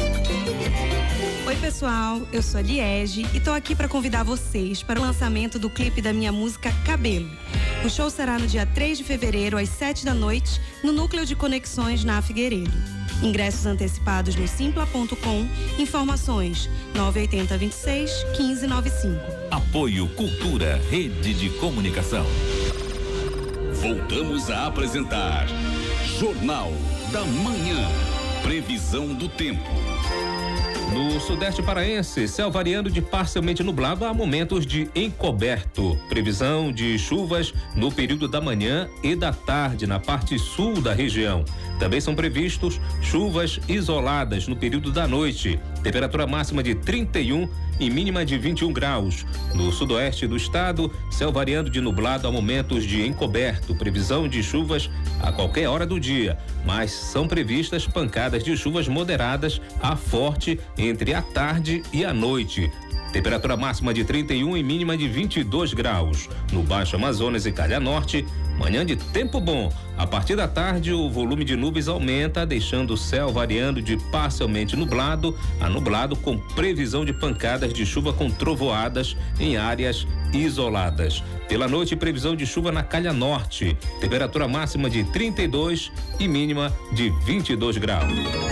Oi pessoal, eu sou a Liege e tô aqui para convidar vocês para o lançamento do clipe da minha música Cabelo. O show será no dia três de fevereiro, às sete da noite, no Núcleo de Conexões na Figueiredo. Ingressos antecipados no simpla ponto com, informações nove oito zero, dois seis, um cinco nove cinco. Apoio Cultura, Rede de Comunicação. Voltamos a apresentar Jornal da Manhã. Previsão do tempo. No sudeste paraense, céu variando de parcialmente nublado a momentos de encoberto. Previsão de chuvas no período da manhã e da tarde na parte sul da região. Também são previstos chuvas isoladas no período da noite. Temperatura máxima de trinta e um e mínima de vinte e um graus. No sudoeste do estado, céu variando de nublado a momentos de encoberto. Previsão de chuvas a qualquer hora do dia, mas são previstas pancadas de chuvas moderadas a forte entre a tarde e a noite. Temperatura máxima de trinta e um e mínima de vinte e dois graus. No Baixo Amazonas e Calha Norte, manhã de tempo bom. A partir da tarde, o volume de nuvens aumenta, deixando o céu variando de parcialmente nublado a nublado, com previsão de pancadas de chuva com trovoadas em áreas isoladas. Pela noite, previsão de chuva na Calha Norte. Temperatura máxima de trinta e dois e mínima de vinte e dois graus.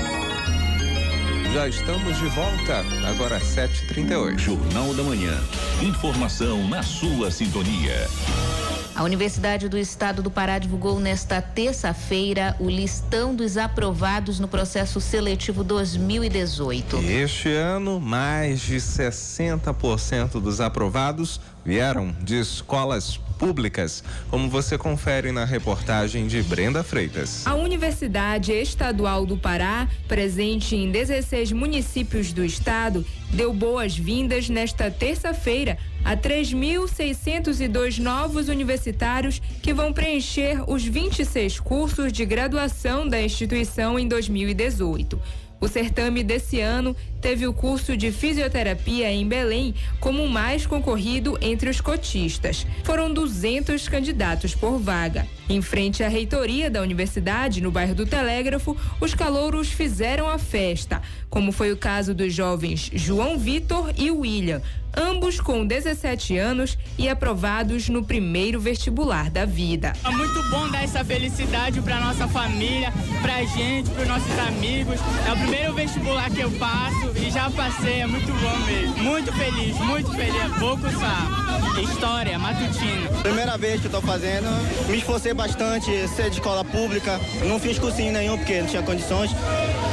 Já estamos de volta, agora às sete e trinta e oito. Jornal da Manhã. Informação na sua sintonia. A Universidade do Estado do Pará divulgou nesta terça-feira o listão dos aprovados no processo seletivo dois mil e dezoito. E este ano, mais de sessenta por cento dos aprovados vieram de escolas públicas, como você confere na reportagem de Brenda Freitas. A Universidade Estadual do Pará, presente em dezesseis municípios do estado, deu boas-vindas nesta terça-feira a três mil seiscentos e dois novos universitários que vão preencher os vinte e seis cursos de graduação da instituição em dois mil e dezoito. O certame desse ano teve o curso de fisioterapia em Belém como o mais concorrido entre os cotistas. Foram duzentos candidatos por vaga. Em frente à reitoria da universidade, no bairro do Telégrafo, os calouros fizeram a festa, como foi o caso dos jovens João Vitor e William, ambos com dezessete anos e aprovados no primeiro vestibular da vida. É muito bom dar essa felicidade para nossa família, pra gente, pros nossos amigos. É o primeiro vestibular que eu passo e já passei, é muito bom mesmo. Muito feliz, muito feliz. Vou cursar História, matutino. Primeira vez que eu tô fazendo, me esforcei bastante, ser de escola pública, não fiz cursinho nenhum porque não tinha condições, mas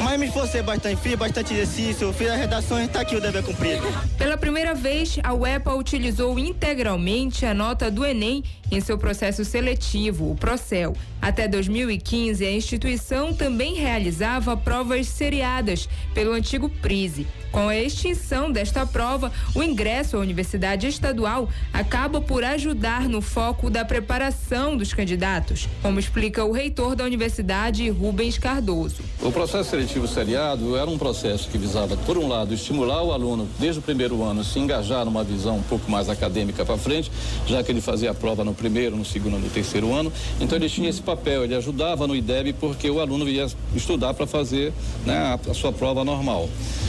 Mas me esforcei bastante, fiz bastante exercício, fiz as redações, está aqui o dever cumprido. Pela primeira vez, a UEPA utilizou integralmente a nota do Enem em seu processo seletivo, o Procel. Até dois mil e quinze, a instituição também realizava provas seriadas pelo antigo Prise. Com a extinção desta prova, o ingresso à Universidade Estadual acaba por ajudar no foco da preparação dos candidatos, como explica o reitor da Universidade, Rubens Cardoso. O processo seletivo seriado era um processo que visava, por um lado, estimular o aluno desde o primeiro ano se engajar numa visão um pouco mais acadêmica para frente, já que ele fazia a prova no primeiro, no segundo e no terceiro ano. Então ele tinha esse papel, ele ajudava no I D E B porque o aluno ia estudar para fazer, né, a, a sua prova normal.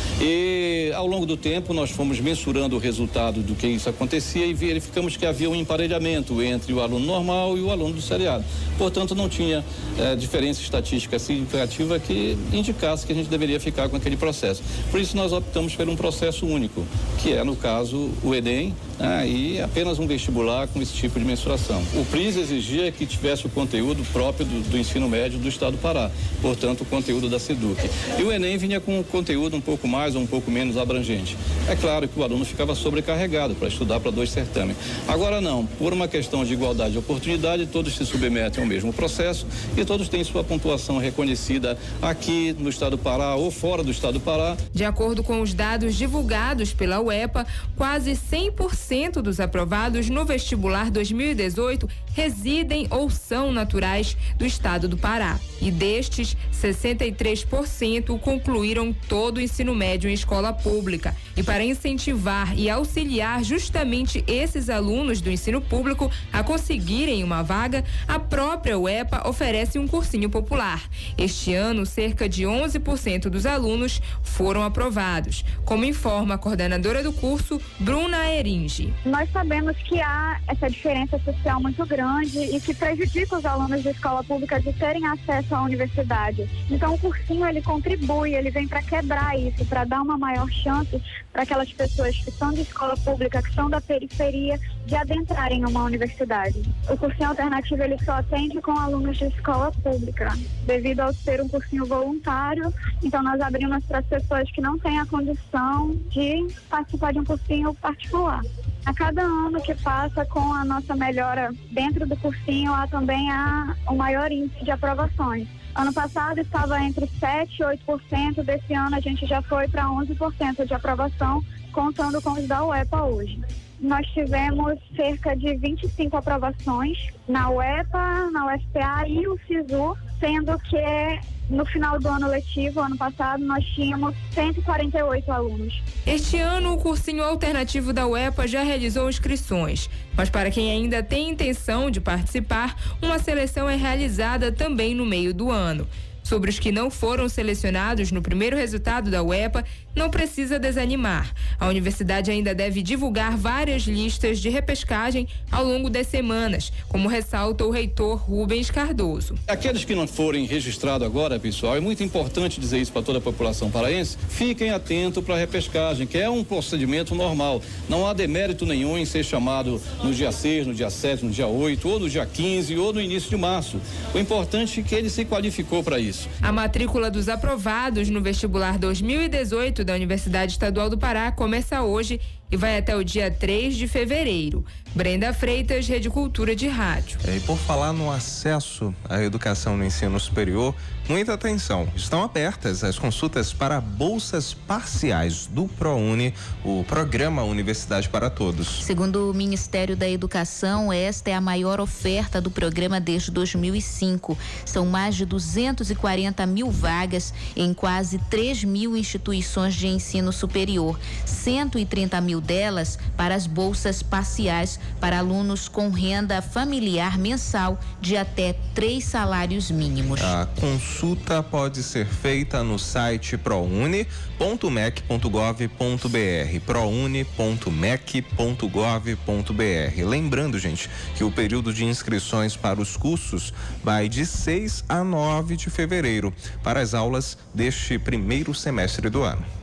E ao longo do tempo nós fomos mensurando o resultado do que isso acontecia e verificamos que havia um emparelhamento entre o aluno normal e o aluno do seriado. Portanto, não tinha eh, diferença estatística significativa que indicasse que a gente deveria ficar com aquele processo. Por isso nós optamos por um processo único, que é, no caso, o Enem, né, e apenas um vestibular com esse tipo de mensuração. O Prise exigia que tivesse o conteúdo próprio do, do ensino médio do estado do Pará, portanto, o conteúdo da SEDUC. E o Enem vinha com um conteúdo um pouco mais ou um pouco menos abrangente. É claro que o aluno ficava sobrecarregado para estudar para dois certames. Agora não, por uma questão de igualdade de oportunidade, todos se submetem ao mesmo processo e todos têm sua pontuação reconhecida aqui no estado do Pará ou fora do estado do Pará. De acordo com os dados divulgados pela UEPA, quase cem por cento dos aprovados no vestibular dois mil e dezoito residem ou são naturais do estado do Pará. E destes, sessenta e três por cento concluíram todo o ensino médio em escola pública. E para incentivar e auxiliar justamente esses alunos do ensino público a conseguirem uma vaga, a própria UEPA oferece um cursinho popular. Este ano, cerca de onze por cento dos alunos foram aprovados, como informa a coordenadora do curso, Bruna Eringe. Nós sabemos que há essa diferença social muito grande e que prejudica os alunos da escola pública de terem acesso à universidade. Então, o cursinho, ele contribui, ele vem para quebrar isso, para dar uma maior chance para aquelas pessoas que são de escola pública, que são da periferia, de adentrarem numa universidade. O cursinho alternativo, ele só atende com alunos de escola pública, devido ao ser um cursinho voluntário. Então, nós abrimos para as pessoas que não têm a condição de participar de um cursinho particular. A cada ano que passa com a nossa melhora dentro do cursinho, há também há um maior índice de aprovações. Ano passado estava entre sete e oito por cento, desse ano a gente já foi para onze por cento de aprovação, contando com os da UEPA hoje. Nós tivemos cerca de vinte e cinco aprovações na UEPA, na U F P A e o SISU, sendo que no final do ano letivo, ano passado, nós tínhamos cento e quarenta e oito alunos. Este ano, o cursinho alternativo da UEPA já realizou inscrições, mas para quem ainda tem intenção de participar, uma seleção é realizada também no meio do ano. Sobre os que não foram selecionados no primeiro resultado da UEPA, não precisa desanimar. A universidade ainda deve divulgar várias listas de repescagem ao longo das semanas, como ressalta o reitor Rubens Cardoso. Aqueles que não forem registrados agora, pessoal, é muito importante dizer isso para toda a população paraense, fiquem atentos para a repescagem, que é um procedimento normal. Não há demérito nenhum em ser chamado no dia seis, no dia sete, no dia oito, ou no dia quinze, ou no início de março. O importante é que ele se qualificou para isso. A matrícula dos aprovados no vestibular dois mil e dezoito da Universidade Estadual do Pará começa hoje e vai até o dia três de fevereiro. Brenda Freitas, Rede Cultura de Rádio. E por falar no acesso à educação no ensino superior, muita atenção. Estão abertas as consultas para bolsas parciais do ProUni, o Programa Universidade para Todos. Segundo o Ministério da Educação, esta é a maior oferta do programa desde dois mil e cinco. São mais de duzentos e quarenta mil vagas em quase três mil instituições de ensino superior. cento e trinta mil delas para as bolsas parciais para alunos com renda familiar mensal de até três salários mínimos. A consulta pode ser feita no site prouni ponto mec ponto gov ponto br, prouni ponto mec ponto gov ponto br. Lembrando, gente, que o período de inscrições para os cursos vai de seis a nove de fevereiro para as aulas deste primeiro semestre do ano.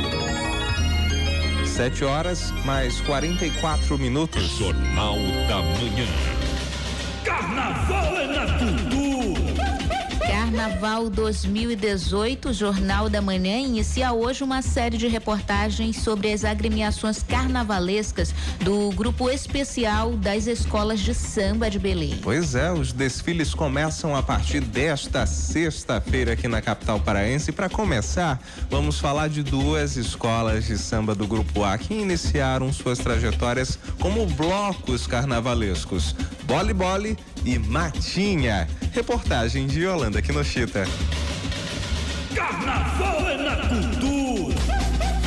Sete horas, mais quarenta e quatro minutos. Jornal da Manhã. Carnaval é na Tutu. Carnaval dois mil e dezoito, o Jornal da Manhã inicia hoje uma série de reportagens sobre as agremiações carnavalescas do grupo especial das escolas de samba de Belém. Pois é, os desfiles começam a partir desta sexta-feira aqui na capital paraense. Para começar, vamos falar de duas escolas de samba do grupo A que iniciaram suas trajetórias como blocos carnavalescos: Bole Bole e Matinha. Reportagem de Yolanda Kinoshita. Carnaval é na cultura.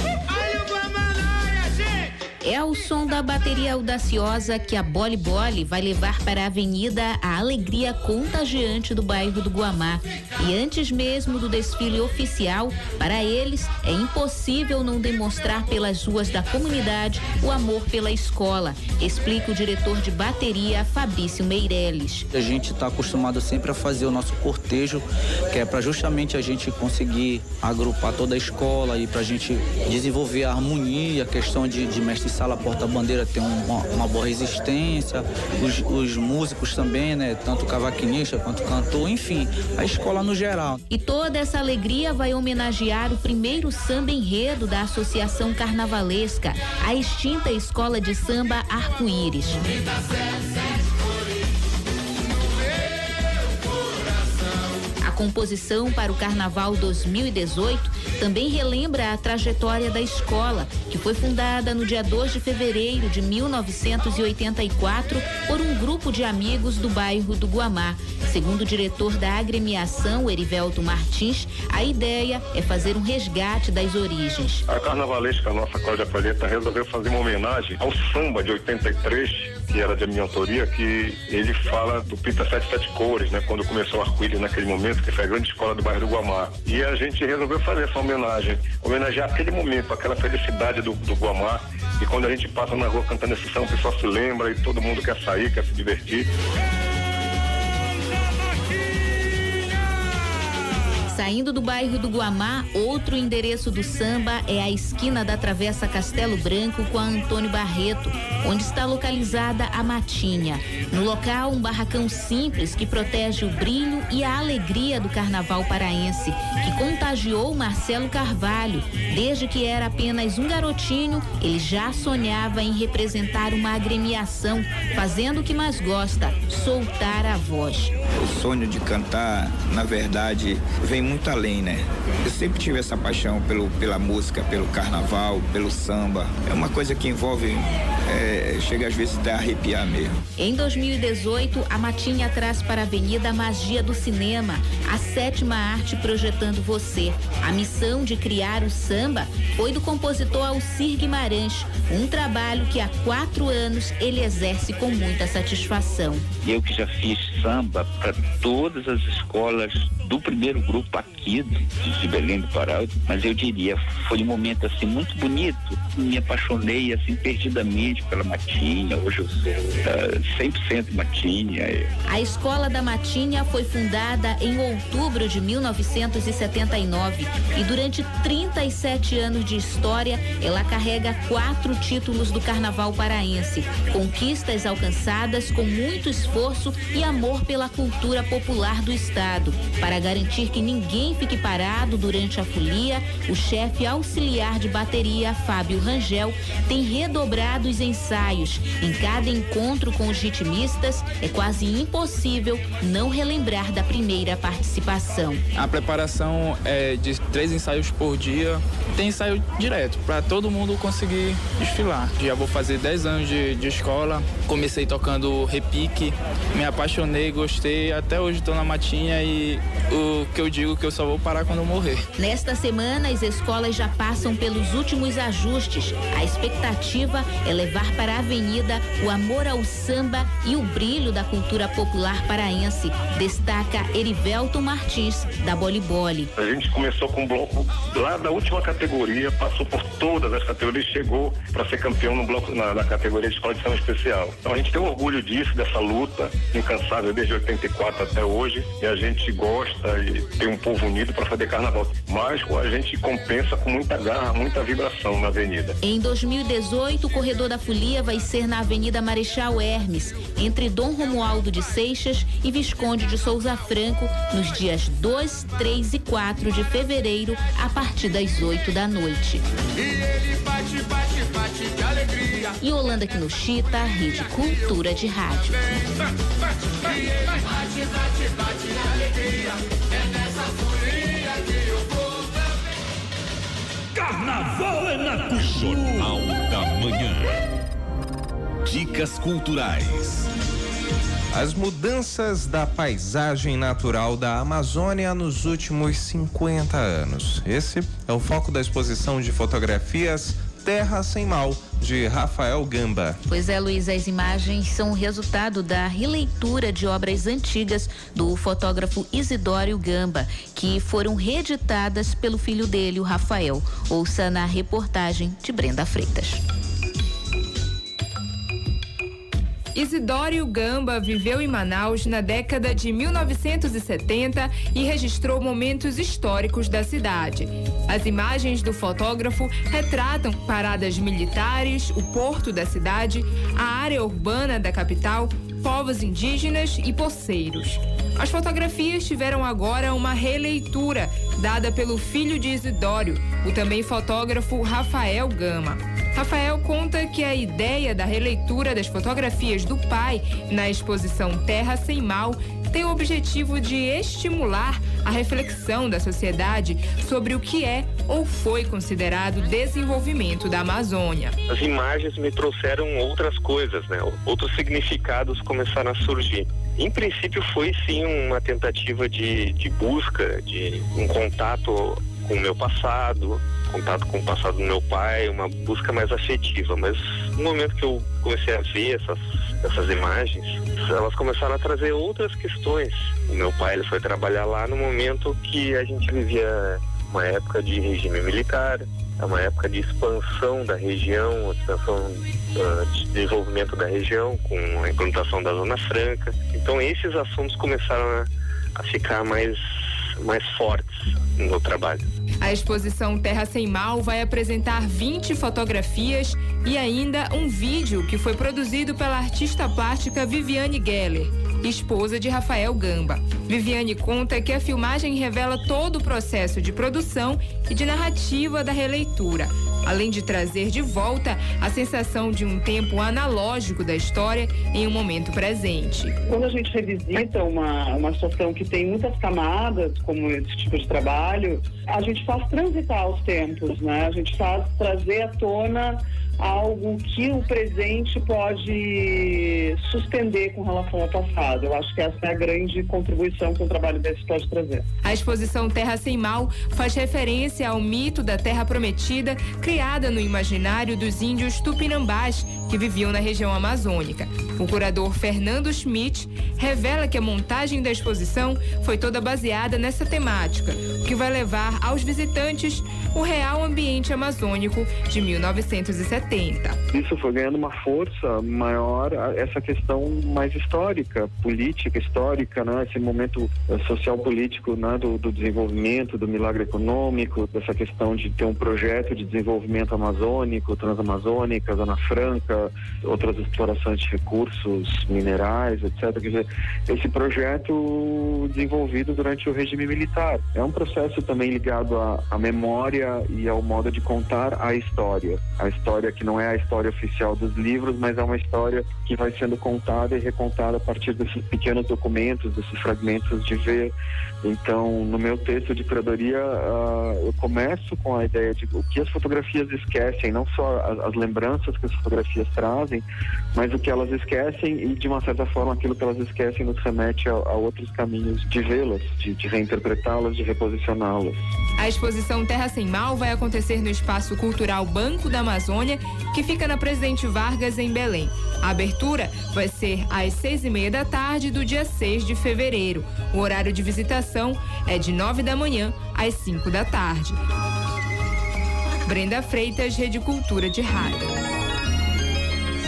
É ao som da bateria audaciosa que a Bole Bole vai levar para a avenida a alegria contagiante do bairro do Guamá. E antes mesmo do desfile oficial, para eles é impossível não demonstrar pelas ruas da comunidade o amor pela escola, explica o diretor de bateria, Fabrício Meirelles. A gente está acostumado sempre a fazer o nosso cortejo, que é para justamente a gente conseguir agrupar toda a escola e para a gente desenvolver a harmonia, a questão de, de mestre sala porta-bandeira tem uma, uma boa resistência, os, os músicos também, né? Tanto cavaquinista quanto cantor, enfim, a escola no geral. E toda essa alegria vai homenagear o primeiro samba enredo da Associação Carnavalesca, a extinta Escola de Samba Arco-Íris. A composição para o Carnaval dois mil e dezoito também relembra a trajetória da escola, que foi fundada no dia dois de fevereiro de mil novecentos e oitenta e quatro por um grupo de amigos do bairro do Guamá. Segundo o diretor da agremiação, Erivelto Martins, a ideia é fazer um resgate das origens. A carnavalesca, a nossa Cláudia Palheta, resolveu fazer uma homenagem ao samba de oitenta e três, que era de minha autoria, que ele fala do Pita Sete Sete Cores, né? Quando começou o Arco-Íris naquele momento, que foi a grande escola do bairro do Guamá. E a gente resolveu fazer essa homenagem, homenagear aquele momento, aquela felicidade do, do Guamá. E quando a gente passa na rua cantando esse samba, o pessoal se lembra e todo mundo quer sair, quer se divertir. Saindo do bairro do Guamá, outro endereço do samba é a esquina da Travessa Castelo Branco com a Antônio Barreto, onde está localizada a Matinha. No local, um barracão simples que protege o brilho e a alegria do carnaval paraense, que contagiou Marcelo Carvalho. Desde que era apenas um garotinho, ele já sonhava em representar uma agremiação, fazendo o que mais gosta, soltar a voz. O sonho de cantar, na verdade, vem muito além, né? Eu sempre tive essa paixão pelo, pela música, pelo carnaval, pelo samba. É uma coisa que envolve, é, chega às vezes até a arrepiar mesmo. Em dois mil e dezoito, a Matinha traz para a Avenida a magia do cinema, a sétima arte projetando você. A missão de criar o samba foi do compositor Alcir Guimarães, um trabalho que há quatro anos ele exerce com muita satisfação. Eu que já fiz samba para todas as escolas do primeiro grupo aqui de, de Belém do Pará, mas eu diria, foi um momento assim muito bonito. Me apaixonei assim perdidamente pela Matinha. Hoje eu sou uh, cem por cento Matinha. A Escola da Matinha foi fundada em outubro de mil novecentos e setenta e nove e durante trinta e sete anos de história, ela carrega quatro títulos do Carnaval paraense, conquistas alcançadas com muito esforço e amor pela cultura popular do estado. Para garantir que ninguém fique parado durante a folia, o chefe auxiliar de bateria, Fábio Rangel, tem redobrado os ensaios. Em cada encontro com os ritmistas, é quase impossível não relembrar da primeira participação. A preparação é de três ensaios por dia. Tem ensaio direto, para todo mundo conseguir desfilar. Já vou fazer dez anos de, de escola, comecei tocando repique, me apaixonei, gostei, até hoje estou na Matinha e o que eu digo que eu só vou parar quando eu morrer. Nesta semana, as escolas já passam pelos últimos ajustes. A expectativa é levar para a avenida o amor ao samba e o brilho da cultura popular paraense, destaca Erivelto Martins, da Bole Bole. A gente começou com um bloco lá da última categoria, passou por todas as categorias, chegou para ser campeão no bloco, na, na categoria de escola de samba especial. Então a gente tem orgulho disso, dessa luta incansável desde oitenta oitenta e quatro até hoje, e a gente gosta e tem um povo unido para fazer carnaval. Mas a gente compensa com muita garra, muita vibração na avenida. Em dois mil e dezoito, o Corredor da Folia vai ser na Avenida Marechal Hermes, entre Dom Romualdo de Seixas e Visconde de Souza Franco, nos dias dois, três e quatro de fevereiro, a partir das oito da noite. E ele bate, bate, bate de alegria. E Holanda aqui no Chita, Rede Cultura de Rádio. E ele bate, bate, bate de alegria. É nessa folia que eu vou também. Carnaval é na Cultura. Jornal da Manhã. Dicas culturais. As mudanças da paisagem natural da Amazônia nos últimos cinquenta anos. Esse é o foco da exposição de fotografias Terra Sem Mal, de Rafael Gamba. Pois é, Luiz, as imagens são o resultado da releitura de obras antigas do fotógrafo Isidório Gamba, que foram reeditadas pelo filho dele, o Rafael. Ouça na reportagem de Brenda Freitas. Isidório Gamba viveu em Manaus na década de mil novecentos e setenta e registrou momentos históricos da cidade. As imagens do fotógrafo retratam paradas militares, o porto da cidade, a área urbana da capital, povos indígenas e poceiros. As fotografias tiveram agora uma releitura dada pelo filho de Isidório, o também fotógrafo Rafael Gamba. Rafael conta que a ideia da releitura das fotografias do pai na exposição Terra Sem Mal tem o objetivo de estimular a reflexão da sociedade sobre o que é ou foi considerado desenvolvimento da Amazônia. As imagens me trouxeram outras coisas, né? Outros significados começaram a surgir. Em princípio foi sim uma tentativa de, de busca, de um contato com o meu passado, contato com o passado do meu pai, uma busca mais afetiva, mas no momento que eu comecei a ver essas, essas imagens, elas começaram a trazer outras questões. O meu pai ele foi trabalhar lá no momento que a gente vivia uma época de regime militar, é uma época de expansão da região, expansão uh, de desenvolvimento da região, com a implantação da Zona Franca. Então esses assuntos começaram a, a ficar mais, mais fortes no meu trabalho. A exposição Terra Sem Mal vai apresentar vinte fotografias e ainda um vídeo que foi produzido pela artista plástica Viviane Geller, esposa de Rafael Gamba. Viviane conta que a filmagem revela todo o processo de produção e de narrativa da releitura, além de trazer de volta a sensação de um tempo analógico da história em um momento presente. Quando a gente revisita uma, uma situação que tem muitas camadas, como esse tipo de trabalho, a gente faz transitar os tempos, né? A gente faz trazer à tona algo que o presente pode suspender com relação ao passado. Eu acho que essa é a grande contribuição que um trabalho desse pode trazer. A exposição Terra Sem Mal faz referência ao mito da Terra Prometida, criada no imaginário dos índios tupinambás que viviam na região amazônica. O curador Fernando Schmidt revela que a montagem da exposição foi toda baseada nessa temática, o que vai levar aos visitantes o real ambiente amazônico de mil novecentos e setenta. Isso foi ganhando uma força maior, essa questão mais histórica, política, histórica, né? Esse momento social político, né? do, do desenvolvimento, do milagre econômico, dessa questão de ter um projeto de desenvolvimento amazônico, transamazônica, Zona Franca, outras explorações de recursos minerais, etcétera. Quer dizer, esse projeto desenvolvido durante o regime militar. É um processo também ligado à, à memória e ao modo de contar a história. A história que não é a história oficial dos livros, mas é uma história que vai sendo contada e recontada a partir desses pequenos documentos, desses fragmentos de ver. Então, no meu texto de curadoria, uh, eu começo com a ideia de o que as fotografias esquecem, não só as, as lembranças que as fotografias trazem, mas o que elas esquecem e, de uma certa forma, aquilo que elas esquecem nos remete a, a outros caminhos de vê-las, de, de reinterpretá-las, de reposicioná-las. A exposição Terra Sem Mal vai acontecer no Espaço Cultural Banco da Amazônia, que fica na Presidente Vargas, em Belém. A abertura vai ser às seis e meia da tarde do dia seis de fevereiro. O horário de visitação é de nove da manhã às cinco da tarde. Brenda Freitas, Rede Cultura de Rádio.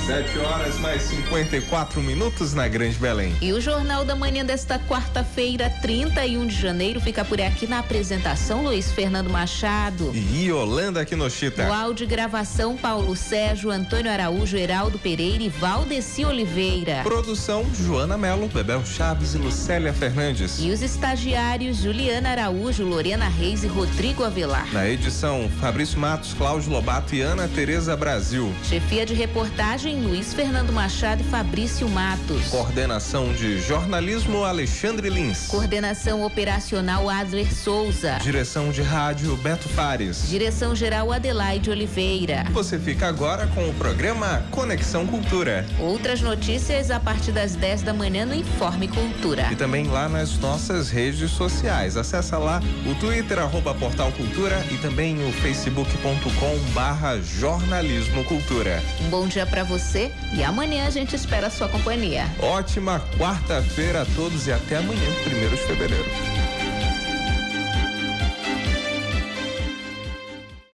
Sete horas mais cinquenta e quatro minutos na Grande Belém. E o Jornal da Manhã desta quarta-feira, trinta e um de janeiro, fica por aqui na apresentação Luiz Fernando Machado. E Yolanda Quinochita. No áudio e gravação, Paulo Sérgio, Antônio Araújo, Heraldo Pereira e Valdeci Oliveira. Produção, Joana Melo, Bebel Chaves e Lucélia Fernandes. E os estagiários, Juliana Araújo, Lorena Reis e Rodrigo Avelar. Na edição, Fabrício Matos, Cláudio Lobato e Ana Tereza Brasil. Chefia de reportagem, Luiz Fernando Machado e Fabrício Matos. Coordenação de jornalismo, Alexandre Lins. Coordenação operacional, Adler Souza. Direção de rádio, Beto Fares. Direção geral, Adelaide Oliveira. Você fica agora com o programa Conexão Cultura. Outras notícias a partir das dez da manhã no Informe Cultura. E também lá nas nossas redes sociais. Acessa lá o Twitter, arroba Portal Cultura e também o facebook ponto com barra jornalismo cultura. Um bom dia para você e amanhã a gente espera a sua companhia. Ótima quarta-feira a todos e até amanhã, primeiro de fevereiro.